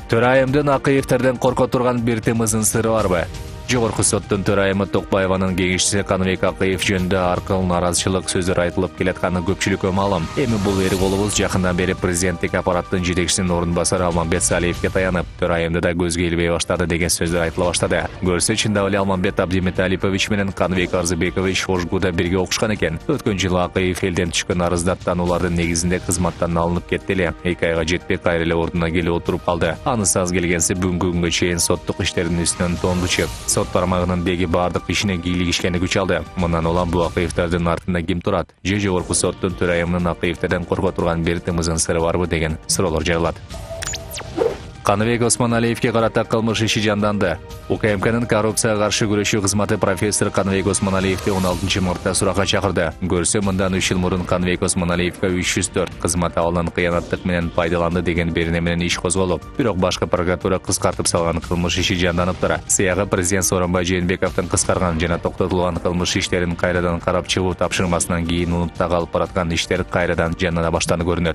Төрайымдын Акыевтерден корко турган бир темызын сыры барбы? Жогорку соттун төрайымы Токпаеванын кеңешчиси Каныбек Акыев жөнүндө аркыл наразычылык сөздөр айтылып келатканы көпчүлүккө маалым. Эми бул эр колубуз жакындан бери президенттик аппараттын жетекчисинин орун басары Алмамбет Салиевке таянып, төрайымды да көзгө илбей баштады деген сөздөр айтыла баштады. Көрсө чындап эле Алмамбет Абдиметалипович менен Каныбек Арзыбекович Ошгуда бирге окушкан экен. Өткөн жылы Акыев элден түшкөн арыздаттануулардын негизинде кызматтан алынып кетти эле. 2 айга жетпей кайра эле ордуна келип отуруп калды. Анысы аз келгенси бүгүнкү күнгө чейин соттук иштердин үстүнөн тонду чеп. Сот тармагынын беги бардык ишине кийлигишкени күч алды. Мындан улам бул Акыевтердин артында ким турат? Жогорку соттун төрайымынын Акыевтерден корко турган бир темызын сыры барбы деген суроолор жайылат. Каныбек Осмоналиевке карата кылмыш иши жанданды. УКМКнын коррупцияга каршы күрөшүү кызматы профессор Каныбек Осмоналиевди 16 мартта суракка чакырды. Көрсө мындан 3 жыл мурун Каныбек Осмоналиевге 304 кызмат абалынан кыянаттык менен пайдаланды деген берене менен иш козголуп, бирок башкы прокуратура кыскартып салган кылмыш иши жанданып турат. Сыягы президент Сооронбай Жээнбековдун кыскарган жана токтотулган кылмыш иштерин кайрадан карап чыгуу тапшырмасынан кийин унутта калып бараткан иштер кайрадан жандана баштаны көрүнөт.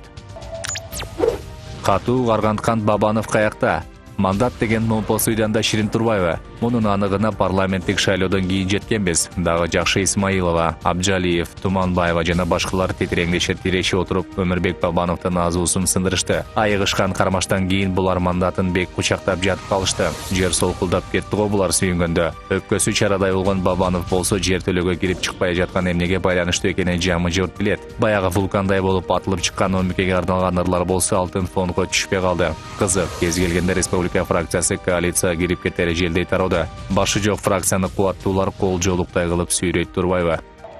Катуу карганткан Бабанов каякта? Мандат деген Момпос уйданда Ширин Турбаева. Мунун аныгына парламенттик шайлоодон кийин жеткенбиз. Дагы Жакшы Исмаилова, Абжалиев, Туманбаева жана башкалар тетиреңдешип тирешип отуруп, Өмүрбек Бабановдун азуусун сындырышты. Айыгышкан кармаштан кийин булар мандатын бек кучактап жатып калышты. Жер солкулдап кетти го булар сүйүнгөндө. Өпкөсү чарадай болгон Бабанов болсо жер төлөгө кирип чыкпай жаткан эмнеге байланыштуу экенин жамы журт билет. Баягы вулкандай болуп атылып чыккан ОМКге арналган ырлар болсо алтын фонго түшпөй калды. Кызык, кез келгенде республика фракциясы коалицияга кирип кетери желдей тарауда. Башы жок фракцияны кубаттуулар кол жолуктай кылып сүйрөйт Турбаева.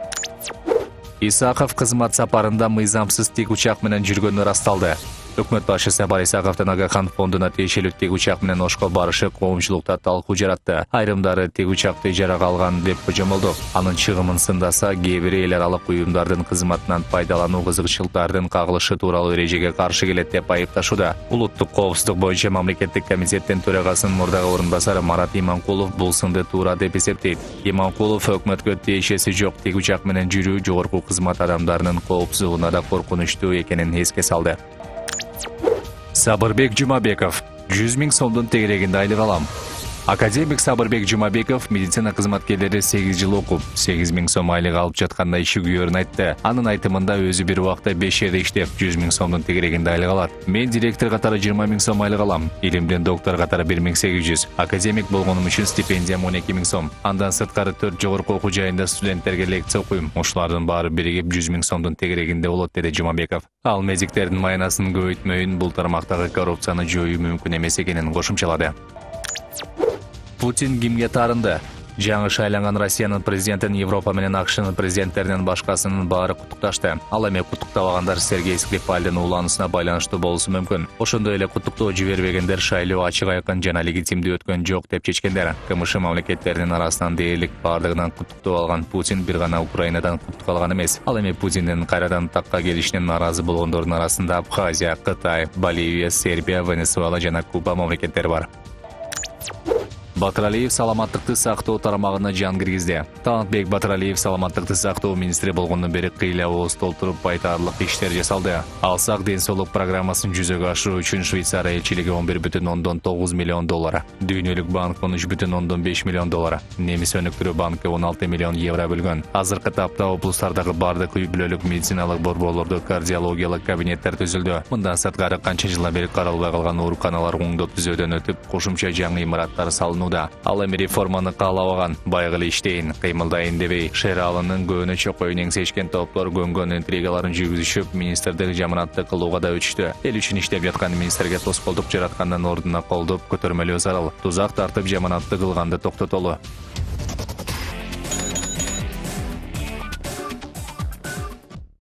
Исаков кызмат сапарында мыйзамсыз тик учак менен жүргөнү расталды. Өкмөт башы Сапар Исаковдун Агахан фондуна тиешелүү тик учак менен Ошко барышы коомчулукта талкуу жаратты. Айрымдары тик учакты ижарага алган деп божомолдоп, анын чыгымын сындаса, кээ бир эл аралык уюмдардын кызматынан пайдалануу кызыкчылыктардын кагылышы тууралуу эрежеге каршы келет деп айыпташууда. Улуттук коопсуздук боюнча мамлекеттик комитеттин төрагасынын мурдагы орун басары Марат Иманкулов бул сынды туура деп эсептейт. Иманкулов өкмөткө тиешеси жок тик учак менен жүрүү жогорку кызмат адамдарынын коопсуздугуна да коркунучтуу экенин эске салды. Сабырбек Жумабеков 100 000 сомдун тегерегинде айлык алам. Академик Сабырбек Жумабеков медицина кызматкерлери 8 жыл окуп, 8 000 сом айлык алып жатканда иши күйөрүн айтты. Анын айтымында өзү бир убакта 5 жерде иштеп 100 000 сомдун тегерегинде айлык алат. Мен директор катары 20 000 сом айлык алам. Илимден доктор катары 1800. Академик болгонум үчүн стипендиям 12 000 сом. Андан сырткары 4 жогорку окуу жайында студенттерге лекция окуйм. Ушулардын баары биригип 100 000 сомдун тегерегинде болот, деди Жумабеков. Ал медиктердин майнасын көбөйтмөйүн бул тармактагы коррупцияны жоюу мүмкүн эмес экенин кошумчалады. Путин кимге таарынды? Жаңы шайланган Россиянын президентин Европа менен АКШнын президенттеринен башкасынын баары куттукташты. Ал эми куттуктабагандар Сергей Скрипальдын уланысына байланыштуу болушу мүмкүн. Ошондой эле куттуктоо жибербегендер шайлоо ачык айкын жана легитимдүү өткөн жок деп чечкендер. КМШ мамлекеттеринин арасынан дээрлик бардыгынан куттуктоо алган Путин бир гана Украинадан куттук алган эмес. Ал эми Путиндин кайрадан такка келишине наразы болгондордун арасында Абхазия, Кытай, Боливия, Сербия, Венесуэла жана Куба мамлекеттери бар. Батыралиев саламаттыкты сактоо тармагына жан киргизди. Талантбек Батыралиев саламаттыкты сактоо министри болгондон бери кыйла ооз толтуруп байтаарлык иштер жасалды. Ал сак ден соолук программасын жүзөгө ашыруу үчүн Швейцария элчилиги 11,9 миллион доллар, Дүйнөлүк банк 13,5 миллион доллар, Немис өнүктүрүү банкы 16 миллион евро бөлгөн. Азыркы тапта облустардагы бардык үй бүлөлүк медициналык борборлордо кардиологиялык кабинеттер түзүлдү. Мындан сырткары канча жылдан бери каралбай калган ооруканалар оңдоп түзөөдөн өтүп, кошумча жаңы имараттар салынууда. Ал эми реформаны каалабаган, байгылы иштейин, кыймылдайын дебей, Шералынын көөнө чокойун эңсешкен топтор көнгөн интригаларын жүргүзүшүп, министрдик жаманатты кылууга да өчтү. Эл үчүн иштеп жаткан министрге тоскоолдук жараткандын ордуна колдоп көтөрмөлөө зарыл. Тузак тартып жаманатты кылганды токтотолу.